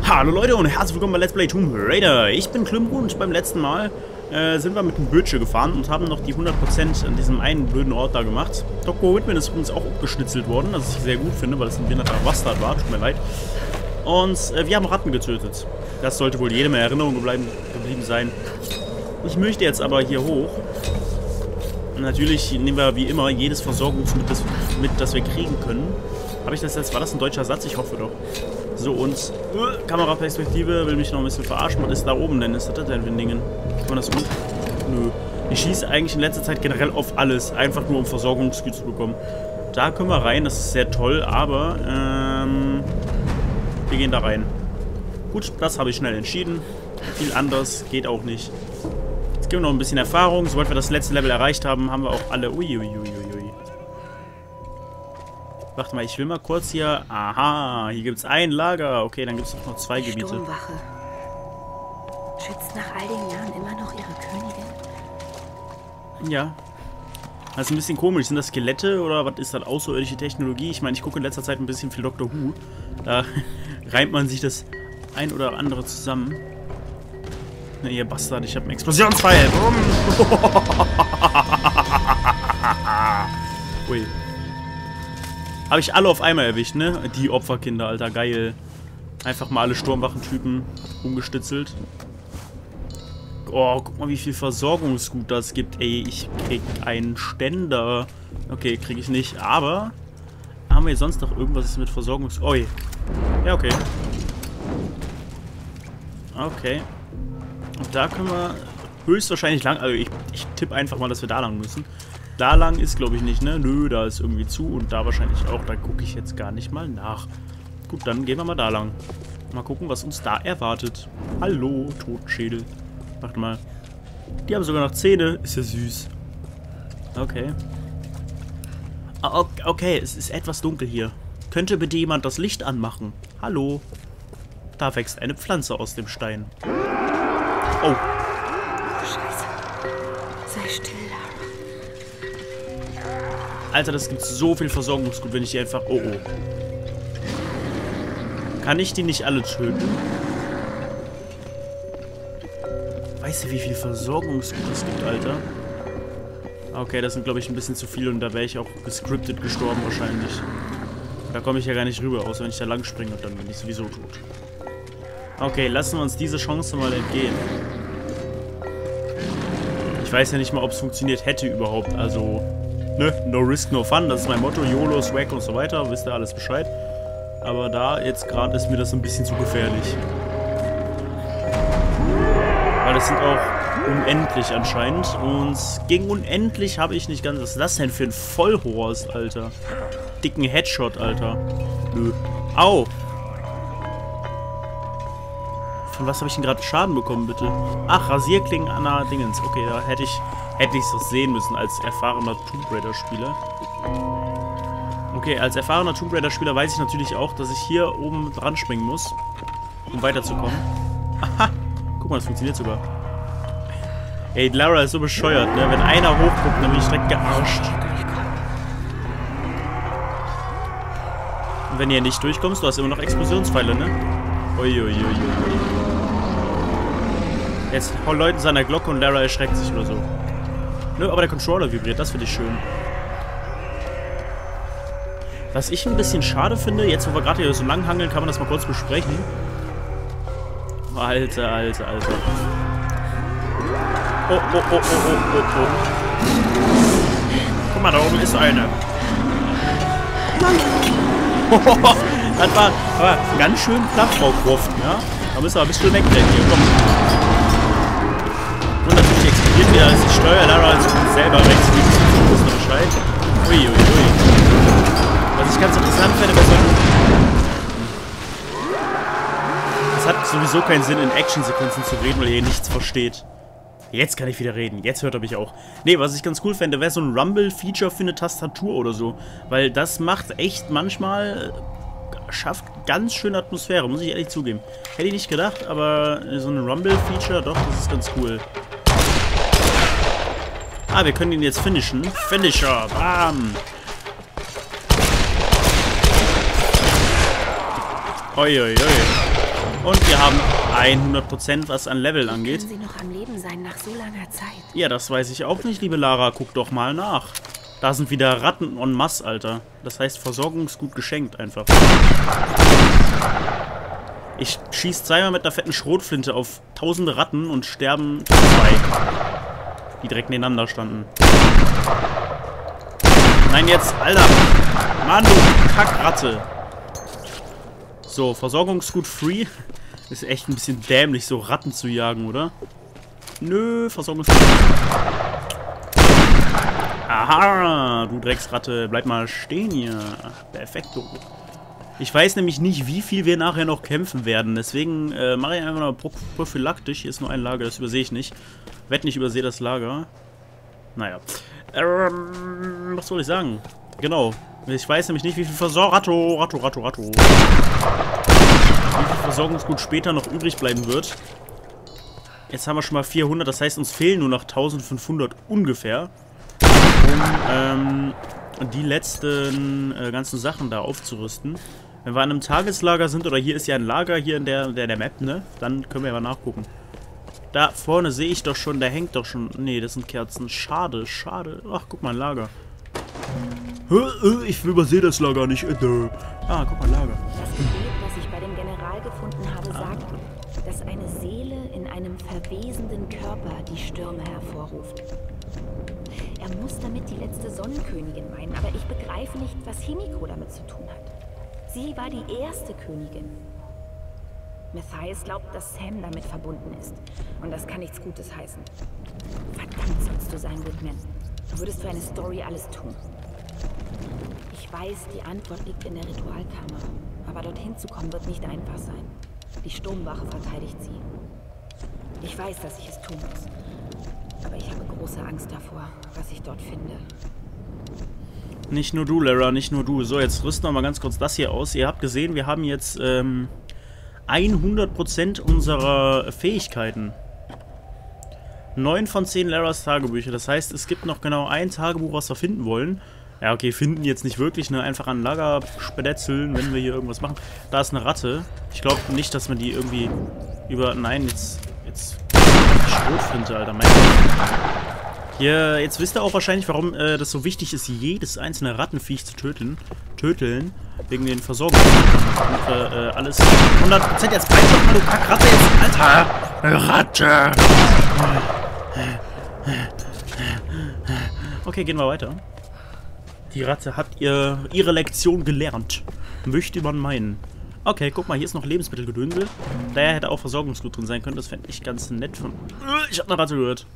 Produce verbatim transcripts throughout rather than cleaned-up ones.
Hallo Leute und herzlich willkommen bei Let's Play Tomb Raider. Ich bin Klimbo und beim letzten Mal äh, sind wir mit dem Bötchen gefahren und haben noch die hundert Prozent an diesem einen blöden Ort da gemacht. Doktor Whitman ist übrigens auch abgeschnitzelt worden, was ich sehr gut finde, weil das ein binärer Bastard war, tut mir leid. Und äh, wir haben Ratten getötet. Das sollte wohl jedem in Erinnerung geblieben, geblieben sein. Ich möchte jetzt aber hier hoch. Und natürlich nehmen wir wie immer jedes Versorgungsmittel das, mit, das wir kriegen können. Habe ich das jetzt? War das ein deutscher Satz? Ich hoffe doch. So, und uh, Kameraperspektive will mich noch ein bisschen verarschen. Was ist da oben denn? Ist das denn für ein Ding? Kann man das gut? Nö. Ich schieße eigentlich in letzter Zeit generell auf alles. Einfach nur um Versorgungsgüter zu bekommen. Da können wir rein. Das ist sehr toll. Aber, ähm... wir gehen da rein. Gut, das habe ich schnell entschieden. Viel anders geht auch nicht. Jetzt geben wir noch ein bisschen Erfahrung. Sobald wir das letzte Level erreicht haben, haben wir auch alle... Uiuiuiui. Warte mal, ich will mal kurz hier... Aha, hier gibt es ein Lager. Okay, dann gibt es noch zwei Gebiete. Sturmwache. Schützt nach all den Jahren immer noch ihre Königin? Ja. Das ist ein bisschen komisch. Sind das Skelette oder was ist das? Außerirdische Technologie? Ich meine, ich gucke in letzter Zeit ein bisschen viel Doctor Who. Da reimt man sich das ein oder andere zusammen. Na, ihr Bastard, ich habe einen Explosionspfeil. Ui. Habe ich alle auf einmal erwischt, ne? Die Opferkinder, Alter, geil. Einfach mal alle Sturmwachentypen umgestitzelt. Oh, guck mal, wie viel Versorgungsgut das gibt. Ey, ich krieg einen Ständer. Okay, krieg ich nicht. Aber haben wir sonst noch irgendwas mit Versorgungs... Oi. Ja, okay. Okay. Und da können wir höchstwahrscheinlich lang... Also ich, ich tippe einfach mal, dass wir da lang müssen. Da lang ist, glaube ich, nicht, ne? Nö, da ist irgendwie zu und da wahrscheinlich auch. Da gucke ich jetzt gar nicht mal nach. Gut, dann gehen wir mal da lang. Mal gucken, was uns da erwartet. Hallo, Totenschädel. Warte mal. Die haben sogar noch Zähne. Ist ja süß. Okay. Ah, okay, es ist etwas dunkel hier. Könnte bitte jemand das Licht anmachen? Hallo. Da wächst eine Pflanze aus dem Stein. Oh. Scheiße. Sei still, Lara. Alter, das gibt so viel Versorgungsgut, wenn ich die einfach... Oh, oh. Kann ich die nicht alle töten? Weißt du, wie viel Versorgungsgut es gibt, Alter? Okay, das sind, glaube ich, ein bisschen zu viele und da wäre ich auch gescriptet gestorben wahrscheinlich. Da komme ich ja gar nicht rüber, außer wenn ich da lang springe und dann bin ich sowieso tot. Okay, lassen wir uns diese Chance mal entgehen. Ich weiß ja nicht mal, ob es funktioniert hätte überhaupt, also... Ne, no risk, no fun, das ist mein Motto, YOLO, Swag und so weiter, wisst ihr alles Bescheid. Aber da, jetzt gerade, ist mir das ein bisschen zu gefährlich. Weil das sind auch unendlich anscheinend und gegen unendlich habe ich nicht ganz... Was ist das denn für ein Vollhorst, Alter? Dicken Headshot, Alter. Nö. Au! Von was habe ich denn gerade Schaden bekommen, bitte? Ach, Rasierklingen an der Dingens. Okay, da hätte ich... Hätte ich es sehen müssen als erfahrener Tomb Raider-Spieler. Okay, als erfahrener Tomb Raider-Spieler weiß ich natürlich auch, dass ich hier oben dran springen muss, um weiterzukommen. Aha! Guck mal, das funktioniert sogar. Ey, Lara ist so bescheuert, ne? Wenn einer hochguckt, dann bin ich direkt gearscht. Und wenn ihr nicht durchkommst, du hast immer noch Explosionspfeile, ne? Uiuiuiui. Jetzt läuten seiner Glocke und Lara erschreckt sich oder so. Nö, aber der Controller vibriert, das finde ich schön. Was ich ein bisschen schade finde, jetzt wo wir gerade hier so lang hangeln, kann man das mal kurz besprechen. Alter, alter, alter. Oh, oh, oh, oh, oh, oh, oh. Guck mal, da oben ist eine. Das war, war ganz schön platt, Frau Croft, ja? Da müssen wir ein bisschen wegrennen hier, komm. Und natürlich explodiert wieder, als ich steuere Lara also selber rechts, links, wisst ihr Bescheid. Uiuiui. Ui, ui. Was ich ganz interessant finde, bei solchen... Es hat sowieso keinen Sinn, in Actionsequenzen zu reden, weil ihr nichts versteht. Jetzt kann ich wieder reden. Jetzt hört er mich auch. Nee, was ich ganz cool fände, wäre so ein Rumble-Feature für eine Tastatur oder so. Weil das macht echt manchmal... schafft ganz schöne Atmosphäre, muss ich ehrlich zugeben. Hätte ich nicht gedacht, aber so ein Rumble-Feature, doch, das ist ganz cool. Ah, wir können ihn jetzt finishen. Finisher, bam! Oi, oi, oi. Und wir haben hundert Prozent, was an Level angeht. Können Sie noch am Leben sein nach so langer Zeit? Ja, das weiß ich auch nicht, liebe Lara. Guck doch mal nach. Da sind wieder Ratten en masse, Alter. Das heißt, Versorgungsgut geschenkt einfach. Ich schieße zweimal mit einer fetten Schrotflinte auf tausende Ratten und sterben zwei, die direkt nebeneinander standen. Nein, jetzt, Alter. Mann, du Kackratte. So, Versorgungsgut free. Ist echt ein bisschen dämlich, so Ratten zu jagen, oder? Nö, Versorgungsgut. Aha, du Drecksratte. Bleib mal stehen hier. Perfekto. Ich weiß nämlich nicht, wie viel wir nachher noch kämpfen werden. Deswegen äh, mache ich einfach mal prophylaktisch. Hier ist nur ein Lager, das übersehe ich nicht. Wett nicht, übersehe das Lager. Naja. Ähm, was soll ich sagen? Genau. Ich weiß nämlich nicht, wie viel Versorgung... Ratto, Ratto, Ratto, Ratto. Wie viel Versorgungsgut später noch übrig bleiben wird. Jetzt haben wir schon mal vierhundert. Das heißt, uns fehlen nur noch eintausendfünfhundert ungefähr. Um ähm, die letzten äh, ganzen Sachen da aufzurüsten. Wenn wir an einem Tageslager sind, oder hier ist ja ein Lager hier in der, der, der Map, ne? Dann können wir ja mal nachgucken. Da vorne sehe ich doch schon, da hängt doch schon... Nee, das sind Kerzen. Schade, schade. Ach, guck mal, ein Lager. Ich übersehe das Lager nicht. Ah, guck mal, Lager. Das Gebet, das ich bei dem General gefunden habe, sagt, dass eine Seele in einem verwesenden Körper die Stürme hervorruft. Er muss damit die letzte Sonnenkönigin meinen, aber ich begreife nicht, was Himiko damit zu tun hat. Sie war die erste Königin. Matthias glaubt, dass Sam damit verbunden ist. Und das kann nichts Gutes heißen. Verdammt sollst du sein, Whitman. Du würdest für eine Story alles tun. Ich weiß, die Antwort liegt in der Ritualkammer. Aber dorthin zu kommen, wird nicht einfach sein. Die Sturmwache verteidigt sie. Ich weiß, dass ich es tun muss. Aber ich habe große Angst davor, was ich dort finde. Nicht nur du, Lara, nicht nur du. So, jetzt rüsten wir mal ganz kurz das hier aus. Ihr habt gesehen, wir haben jetzt ähm, hundert Prozent unserer Fähigkeiten. neun von zehn Laras Tagebücher. Das heißt, es gibt noch genau ein Tagebuch, was wir finden wollen. Ja, okay, finden jetzt nicht wirklich, ne? Einfach an Lager spätzeln, wenn wir hier irgendwas machen. Da ist eine Ratte. Ich glaube nicht, dass man die irgendwie über... Nein, jetzt... Jetzt... Schrotflinte, Alter. Mein Hier, jetzt wisst ihr auch wahrscheinlich, warum äh, das so wichtig ist, jedes einzelne Rattenviech zu töten. Töteln. Wegen den Versorgungen. Und äh, alles hundert Prozent jetzt bleibt doch mal, du Kackratte jetzt. Alter! Ratte! Okay, gehen wir weiter. Die Ratte hat ihr, ihre Lektion gelernt. Möchte man meinen. Okay, guck mal, hier ist noch Lebensmittelgedönsel. Daher hätte auch Versorgungsgut drin sein können. Das fände ich ganz nett von... Ich habe eine Ratte gehört.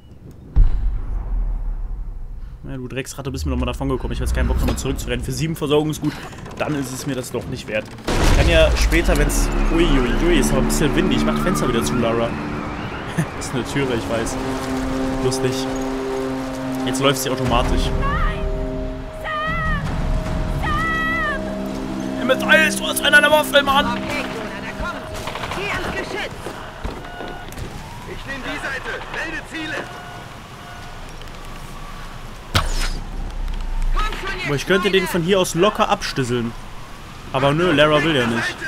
Ja, du Drecksratte, bist mir doch mal davon gekommen. Ich habe jetzt keinen Bock, nochmal zurückzurennen. Für sieben Versorgungsgut, dann ist es mir das doch nicht wert. Ich kann ja später, wenn es... Uiuiui, ist aber ein bisschen windig. Ich mach das Fenster wieder zu, Lara. Das ist eine Türe, ich weiß. Lustig. Jetzt läuft sie automatisch. Mit Eis, du hast einer der Waffel, Mann! Okay, Jonah, da kommen sie. Geh ans Geschütz! Ich nehme die Seite. Melde Ziele! Komm schon jetzt, Aber ich könnte den von hier aus locker abstisseln. Aber nö, Lara will ja nicht.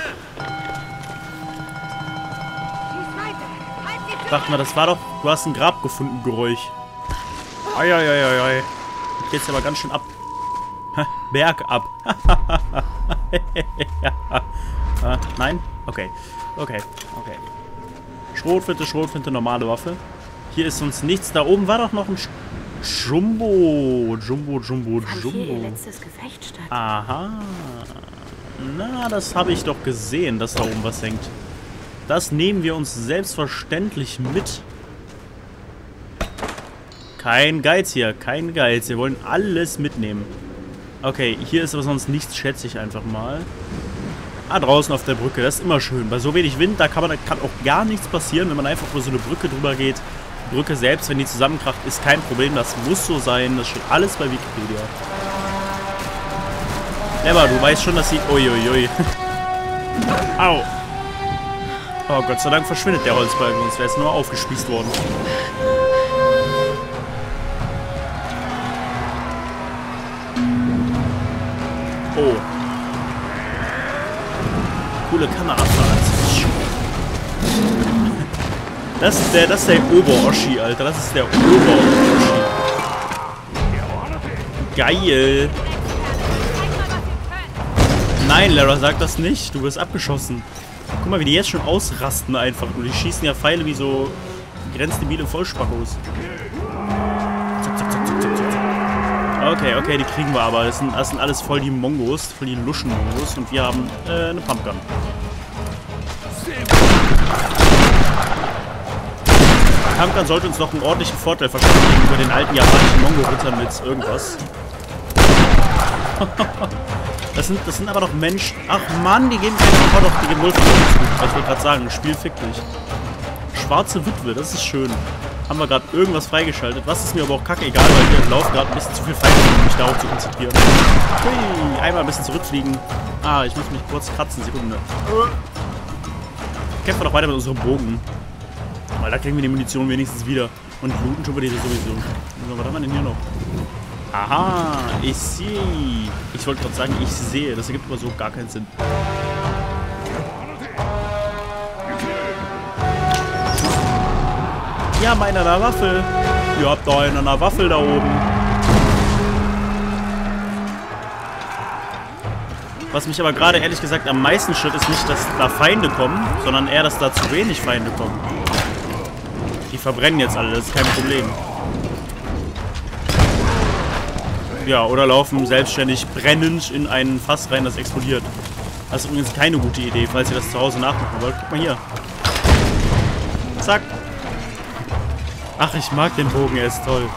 Warte mal, das war doch... Du hast ein Grab gefunden, Geräusch. Eieieiei. Jetzt geht's aber ganz schön ab. Bergab. äh, nein? Okay. Okay. Okay. Schrotflinte, Schrotflinte, normale Waffe. Hier ist uns nichts. Da oben war doch noch ein Sch Jumbo. Jumbo, Jumbo, Fand hier ihr Jumbo. letztes Gefecht statt. Aha. Na, das habe ich doch gesehen, dass da oben was hängt. Das nehmen wir uns selbstverständlich mit. Kein Geiz hier, kein Geiz. Wir wollen alles mitnehmen. Okay, hier ist aber sonst nichts, schätze ich einfach mal. Ah, draußen auf der Brücke, das ist immer schön. Bei so wenig Wind, da kann, man, da kann auch gar nichts passieren, wenn man einfach über so eine Brücke drüber geht. Die Brücke selbst, wenn die zusammenkracht, ist kein Problem. Das muss so sein, das steht alles bei Wikipedia. Emma, du weißt schon, dass sie... Uiuiui. Au. Oh, Gott sei Dank verschwindet der Holzbalken, sonst wäre es nur aufgespießt worden. Oh. Coole Kamerafahrt. Das ist der, das ist der Ober-Oschi, Alter. Das ist der Ober-Oschi. Geil. Nein, Lara, sag das nicht. Du wirst abgeschossen. Guck mal, wie die jetzt schon ausrasten einfach. Und die schießen ja Pfeile wie so grenzdebile Vollspackos. Zack, zack, zack, zack, zack, zack. Okay, okay, die kriegen wir aber. Das sind, das sind alles voll die Mongos, voll die Luschen-Mongos. Und wir haben äh, eine Pumpgun. Die Pumpgun sollte uns noch einen ordentlichen Vorteil verschaffen gegenüber den alten japanischen Mongo-Rittern mit irgendwas. Das sind, das sind aber doch Menschen. Ach Mann, die geben keine. Oh doch, die geben null. Ich wollte gerade sagen, das Spiel fickt dich. Schwarze Witwe, das ist schön. Haben wir gerade irgendwas freigeschaltet. Was ist mir aber auch kacke egal, weil hier im Lauf gerade ein bisschen zu viel Feinde sind, um mich darauf zu konzentrieren. Hui, einmal ein bisschen zurückfliegen. Ah, ich muss mich kurz kratzen, Sekunde. Kämpfen wir doch weiter mit unserem Bogen. Weil da kriegen wir die Munition wenigstens wieder. Und looten tun wir die sowieso. Was haben wir denn hier noch? Aha, ich sehe. Ich wollte gerade sagen, ich sehe. Das ergibt aber so gar keinen Sinn. Ja, meiner einer Waffel. Ihr habt da einen einer Waffel da oben. Was mich aber gerade ehrlich gesagt am meisten stört, ist nicht, dass da Feinde kommen, sondern eher, dass da zu wenig Feinde kommen. Die verbrennen jetzt alle, das ist kein Problem. Ja, oder laufen selbstständig brennend in ein Fass rein, das explodiert. Das ist übrigens keine gute Idee, falls ihr das zu Hause nachmachen wollt. Guck mal hier. Zack. Ach, ich mag den Bogen, er ist toll.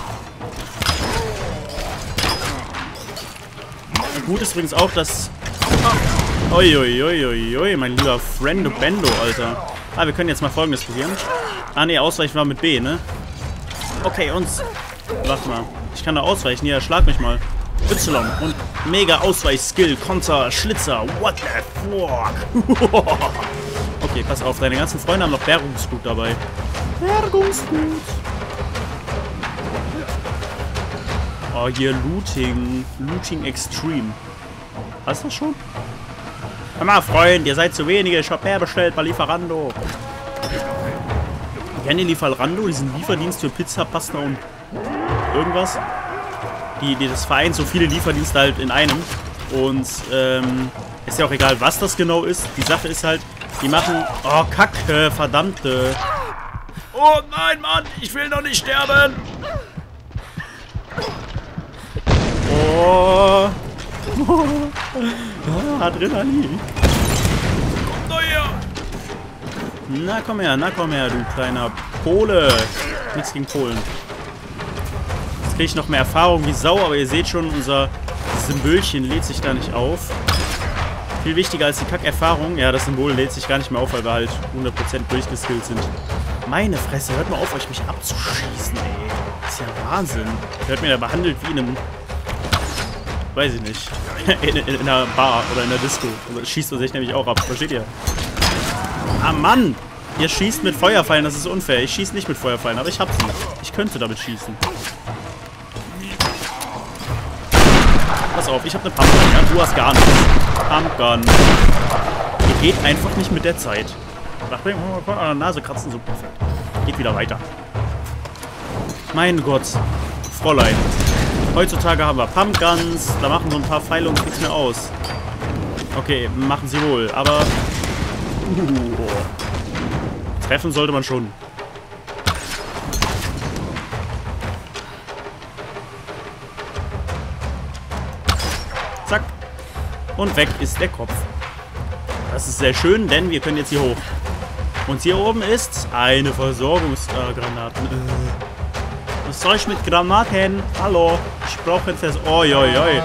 Gut ist übrigens auch, dass... Uiuiuiui, mein lieber Friendo Bendo, Alter. Ah, wir können jetzt mal Folgendes probieren. Ah, ne, ausweichen war mit B, ne? Okay, uns... Warte mal. Ich kann da ausweichen. Ja, schlag mich mal. Y und mega Ausweich-Skill, Konter, Schlitzer. What the fuck? Okay, pass auf. Deine ganzen Freunde haben noch Bergungsgut dabei. Bergungsgut. Oh, hier Looting. Looting Extreme. Hast du das schon? Hör mal, Freund, ihr seid zu wenige. Ich hab mehr bestellt bei Lieferando. Kennt ihr Lieferando? Diesen Lieferdienst für Pizza, Pasta und irgendwas? Die, die das vereint so viele Lieferdienste halt in einem. Und ähm, ist ja auch egal, was das genau ist. Die Sache ist halt, die machen... Oh, Kacke, verdammte. Oh nein, Mann, ich will noch nicht sterben. Oh. Oh. Adrenalin. Komm doch her. Na, komm her, na, komm her, du kleiner Pole. Nichts gegen Polen. Jetzt kriege ich noch mehr Erfahrung wie Sau, aber ihr seht schon, unser Symbolchen lädt sich da nicht auf. Viel wichtiger als die Kack-Erfahrung. Ja, das Symbol lädt sich gar nicht mehr auf, weil wir halt hundert Prozent durchgeskillt sind. Meine Fresse, hört mal auf, euch mich abzuschießen, ey. Das ist ja Wahnsinn. Hört mir da behandelt wie in einem... Weiß ich nicht. In, in, in einer Bar oder in einer Disco. Also schießt man sich nämlich auch ab. Versteht ihr? Ah, Mann! Ihr schießt mit Feuerpfeilen, das ist unfair. Ich schieße nicht mit Feuerpfeilen, aber ich hab sie. Ich könnte damit schießen. Pass auf, ich habe eine Pumpgun, ja? Du hast gar nichts. Pumpgun. Ihr geht einfach nicht mit der Zeit. Nachbringen, an der Nase kratzen, so perfekt. Geht wieder weiter. Mein Gott. Fräulein. Heutzutage haben wir Pumpguns. Da machen so ein paar Pfeile uns nichts mehr aus. Okay, machen sie wohl, aber... Uh, treffen sollte man schon. Zack. Und weg ist der Kopf. Das ist sehr schön, denn wir können jetzt hier hoch. Und hier oben ist eine Versorgungsgranate. Äh, Was soll ich mit Granaten? Hallo. Ich brauche jetzt... Oi, oi, oi.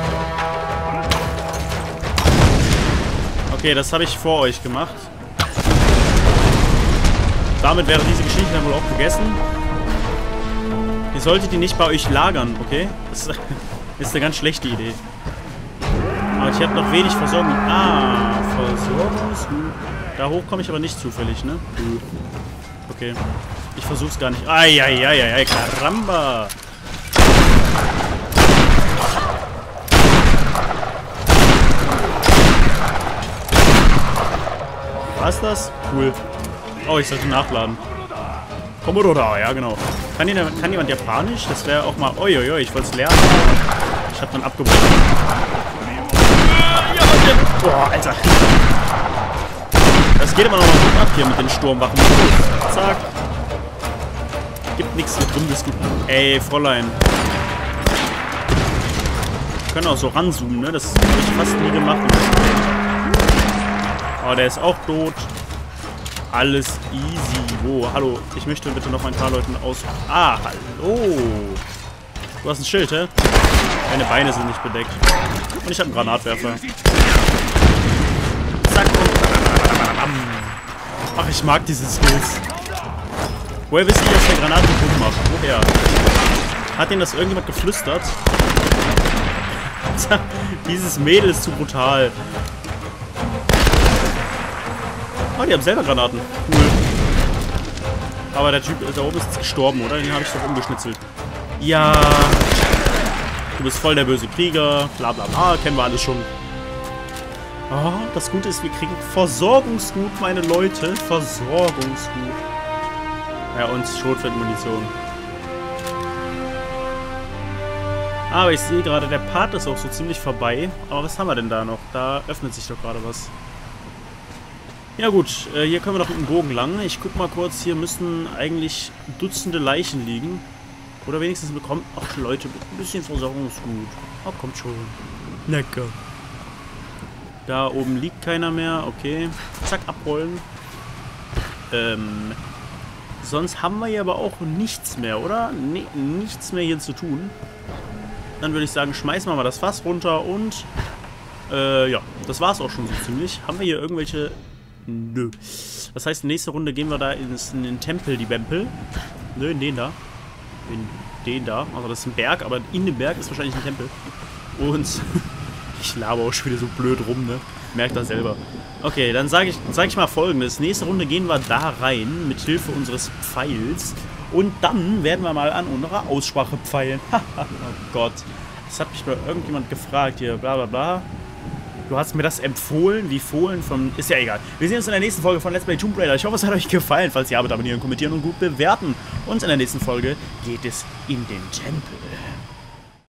Okay, das habe ich vor euch gemacht. Damit wäre diese Geschichte dann wohl auch gegessen. Ihr solltet die nicht bei euch lagern, okay? Das ist eine ganz schlechte Idee. Aber ich habe noch wenig Versorgung. Ah, Versorgung. Da hoch komme ich aber nicht zufällig, ne? Okay. Ich versuch's gar nicht. Eieieiei, Karamba. War's das? Cool. Oh, ich sollte nachladen. Komododa, ja genau. Kann, jeder, kann jemand Japanisch? Das wäre auch mal... Uiuiui, ich wollte es lernen. Ich hab dann abgebrochen. Ja, boah, Alter. Das geht immer noch mal gut ab hier mit den Sturmwachen. Zack. Gibt nichts mit rumdiskutieren. Ey, Fräulein. Wir können auch so ranzoomen, ne? Das habe ich fast nie gemacht. Oh, der ist auch tot. Alles easy. Wo? Hallo. Ich möchte bitte noch ein paar Leuten aus... Ah, hallo. Du hast ein Schild, hä? Deine Beine sind nicht bedeckt. Und ich habe einen Granatwerfer. Zack. Ach, ich mag diese Skills. Woher wisst ihr, dass der Granaten Boom macht? Woher? Hat denen das irgendjemand geflüstert? Dieses Mädel ist zu brutal. Oh, die haben selber Granaten. Cool. Aber der Typ da oben ist jetzt gestorben, oder? Den habe ich doch umgeschnitzelt. Ja. Du bist voll der böse Krieger. Bla bla bla. Kennen wir alles schon. Oh, das Gute ist, wir kriegen Versorgungsgut, meine Leute. Versorgungsgut. Ja, und Schrotflintenmunition. Aber ich sehe gerade, der Part ist auch so ziemlich vorbei. Aber was haben wir denn da noch? Da öffnet sich doch gerade was. Ja gut, äh, hier können wir noch mit dem Bogen lang. Ich guck mal kurz, hier müssten eigentlich Dutzende Leichen liegen. Oder wenigstens bekommt... Ach Leute, ein bisschen Versorgungsgut. Oh, kommt schon. Lecker. Da oben liegt keiner mehr. Okay. Zack, abrollen. Ähm... Sonst haben wir hier aber auch nichts mehr, oder? Nee, nichts mehr hier zu tun. Dann würde ich sagen, schmeißen wir mal das Fass runter und... Äh, ja, das war's auch schon so ziemlich. Haben wir hier irgendwelche... Nö. Das heißt, nächste Runde gehen wir da ins, in den Tempel, die Bempel. Nö, in den da. In den da. Also das ist ein Berg, aber in dem Berg ist wahrscheinlich ein Tempel. Und... ich laber auch schon wieder so blöd rum, ne? Merkt das selber. Okay, dann sage ich, sag ich mal Folgendes. Nächste Runde gehen wir da rein, mit Hilfe unseres Pfeils. Und dann werden wir mal an unserer Aussprache pfeilen. Oh Gott. Das hat mich mal irgendjemand gefragt hier. Bla bla bla. Du hast mir das empfohlen, wie Fohlen von... Ist ja egal. Wir sehen uns in der nächsten Folge von Let's Play Tomb Raider. Ich hoffe, es hat euch gefallen. Falls ja, bitte abonnieren, kommentieren und gut bewerten. Und in der nächsten Folge geht es in den Tempel.